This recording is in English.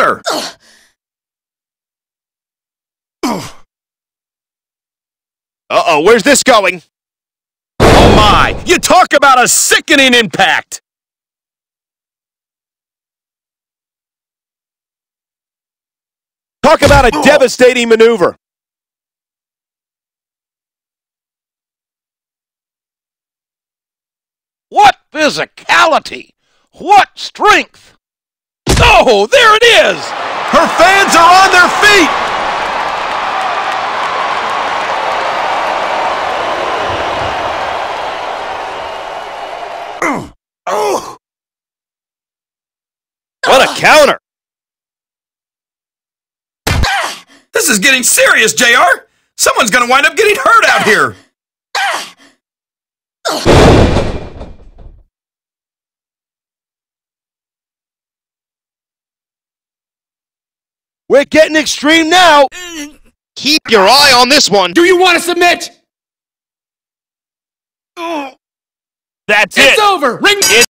counter! Uh-oh, where's this going? Oh my! You talk about a sickening impact! Talk about a devastating maneuver. What physicality! What strength! Oh, there it is! Her fans are on their feet! Oh! What a counter! This is getting serious, JR! Someone's gonna wind up getting hurt out here! We're getting extreme now! Keep your eye on this one! Do you want to submit? That's it! It's over! Ring!